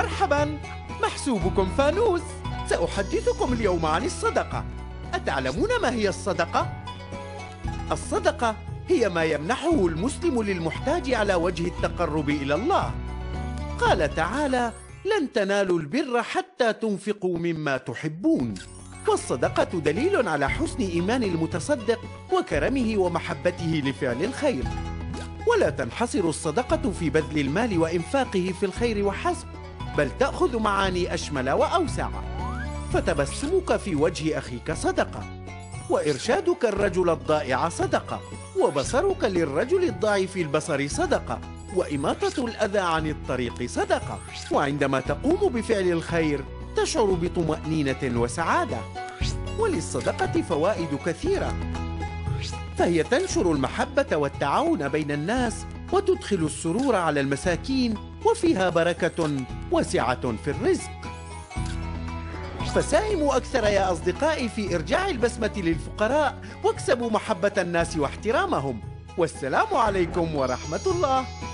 مرحبا، محسوبكم فانوس. سأحدثكم اليوم عن الصدقة. أتعلمون ما هي الصدقة؟ الصدقة هي ما يمنحه المسلم للمحتاج على وجه التقرب إلى الله. قال تعالى: لن تنالوا البر حتى تنفقوا مما تحبون. والصدقة دليل على حسن إيمان المتصدق وكرمه ومحبته لفعل الخير. ولا تنحصر الصدقة في بذل المال وإنفاقه في الخير وحسب، بل تأخذ معاني أشمل وأوسع. فتبسمك في وجه أخيك صدقة، وإرشادك الرجل الضائع صدقة، وبصرك للرجل الضعيف البصر صدقة، وإماطة الأذى عن الطريق صدقة. وعندما تقوم بفعل الخير تشعر بطمأنينة وسعادة. وللصدقة فوائد كثيرة، فهي تنشر المحبة والتعاون بين الناس، وتدخل السرور على المساكين، وفيها بركة وسعة في الرزق. فساهموا أكثر يا أصدقائي في إرجاع البسمة للفقراء، واكسبوا محبة الناس واحترامهم. والسلام عليكم ورحمة الله.